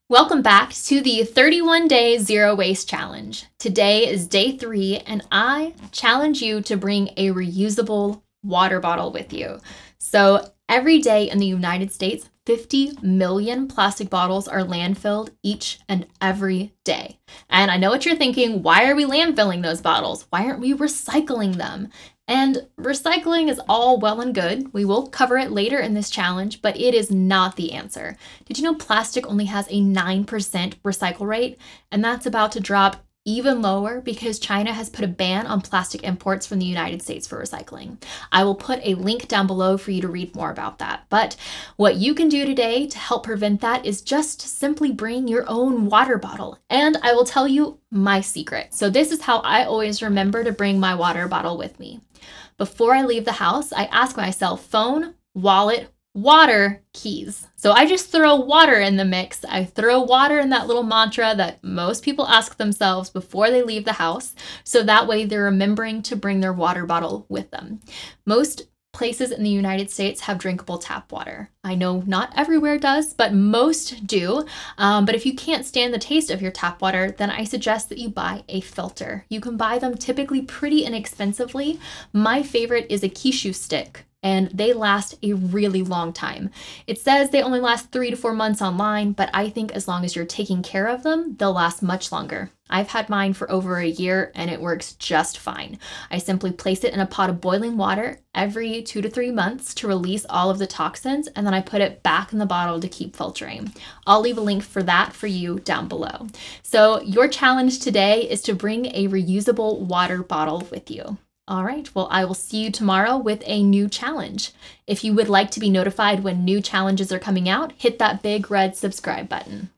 Welcome back to the 31-day zero waste challenge. Today is day 3, and I challenge you to bring a reusable water bottle with you. So every day in the United States, 50 million plastic bottles are landfilled each and every day. And I know what you're thinking, why are we landfilling those bottles? Why aren't we recycling them? And recycling is all well and good. We will cover it later in this challenge, but it is not the answer. Did you know plastic only has a 9% recycle rate? And that's about to drop even lower because China has put a ban on plastic imports from the United States for recycling. I will put a link down below for you to read more about that. But what you can do today to help prevent that is just simply bring your own water bottle. And I will tell you my secret. So this is how I always remember to bring my water bottle with me. Before I leave the house, I ask myself, phone, wallet, water, keys. So I just throw water in the mix. I throw water in that little mantra that most people ask themselves before they leave the house. So that way they're remembering to bring their water bottle with them. Most places in the United States have drinkable tap water. I know not everywhere does, but most do. But if you can't stand the taste of your tap water, then I suggest that you buy a filter. You can buy them typically pretty inexpensively. My favorite is a Kishu stick, and they last a really long time. It says they only last 3 to 4 months online, but I think as long as you're taking care of them, they'll last much longer. I've had mine for over a year and it works just fine. I simply place it in a pot of boiling water every 2 to 3 months to release all of the toxins, and then I put it back in the bottle to keep filtering. I'll leave a link for that for you down below. So your challenge today is to bring a reusable water bottle with you. All right, well, I will see you tomorrow with a new challenge. If you would like to be notified when new challenges are coming out, hit that big red subscribe button.